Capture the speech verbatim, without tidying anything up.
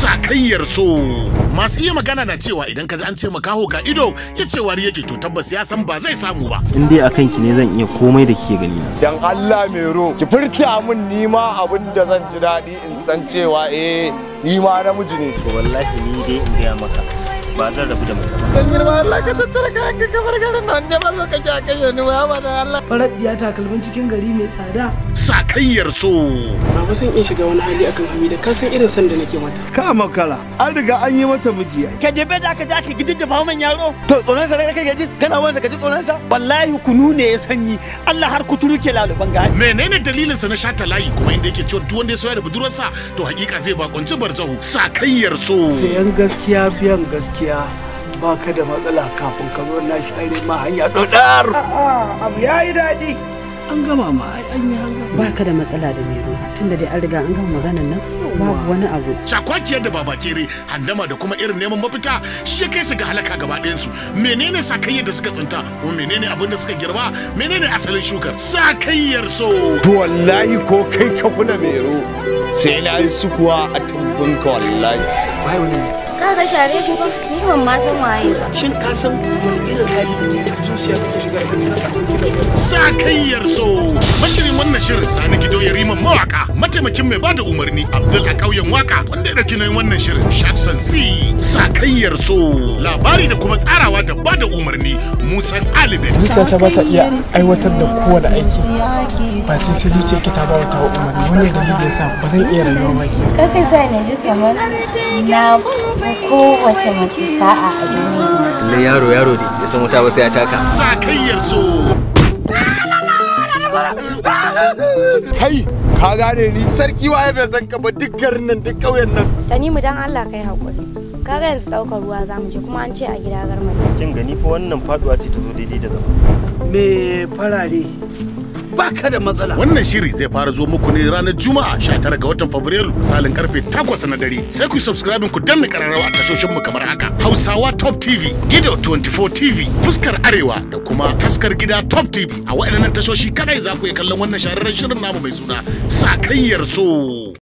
Sakayyar So. Masu iya magana na cewa idan ka ji an ce makaho ga ido ya ce wari yake to tabbas ya san ba zai samu ba. In dai akan ki ne zan iya komai da kike gani na. Dan Allah Mero, ki furta min nima abin da zan ji daɗi in san cewa eh ni ma namiji ne. Wallahi ni dai in gaya maka ba zan rabu da mutum ba. Dan girma Allah ka tattara kayan ka kamar garin nan ne ba zo ka ja kai ni waya ba da Allah. Farar diya takalmin cikin gari mai tsada. Sakayyar So. Baba san in shiga wani hali akan Hamida ka san irin san da nake mata. Ka makara an riga an yi mata miji. Ka debe da ka ja ka gidin da fahimin yaro. To tsoron sa ne kake ji kana wansa ka ji tsoron sa. Wallahi kunu ne ya sanyi Allah har kuturu ke laluban ga. Menene dalilin sa na shata layi kuma inda yake cewa duk wanda ya soya da budurarsa to hakika zai bakunci barzahu. Sakayyar So. Sayan gaskiya biyan gaskiya. Ba ka da matsala kafin ka zo na share ma hanya dodar. Abu yayi daɗi. An gama ma an yi hanga. Ba ka da matsala da Mero tunda dai an riga an gama maganar nan babu wani abu. Shakwakiyar da baba kere handama da kuma irin neman mafita shi ya kai su ga halaka gaba ɗayan su. Menene sakayyar da suka tsinta kuma menene abin da suka girba menene asalin shukar. Sakayyar So. To wallahi ko kai ka kula Mero sai na yi sukuwa a tumbin ka wallahi. Wai wani Kaga share shi ba, ni ban ma san waye ba. shin ka san wani irin hali zuciya take shiga idan ta samu kiɗa? Sakayyar So. Mashirin wannan shirin Sani Gido ya riman mawaka, mataimakin mai bada umarni Abdul a ƙauyen waka wanda ya dauki nauyin wannan shirin Shakson C. Sakayyar So. Labari da kuma tsarawa da bada umarni Musan Alibet. Zuciyata ba ta iya aiwatar da kowane aiki ba ce sai zuciya ki ta ba wata umarni wannan dalilin yasa ba zan iya rayuwa ba ki. Ka kai sa ne ji kamar na kowace mace sa'a a duniya. Le yaro yaro ne ya san wuta ba sai ya taka. Sakayyar So. Kai ka gane ni sarki waye bai san ka ba duk garin nan duk ƙauyen nan. Tanimu dan Allah kai hakuri. Kaga yanzu daukar ruwa zamu je kuma an ce a gida garma. Kin gani fa wannan faduwa ce ta zo daidai da zama. Me farare ba ka da matsala. Wannan shiri zai fara zo muku ne ranar Juma'a sha tara ga watan Fabrairu misalin karfe takwas na dare. Sai ku subscribe ku danna kararrawa a tashoshin mu kamar haka. Hausawa Top T V, Gido twenty-four T V, Fuskar Arewa da kuma Taskar Gida Top T V. A waɗannan tashoshi kadai za ku iya kallon wannan shahararren shirin namu mai suna Sakayyar So.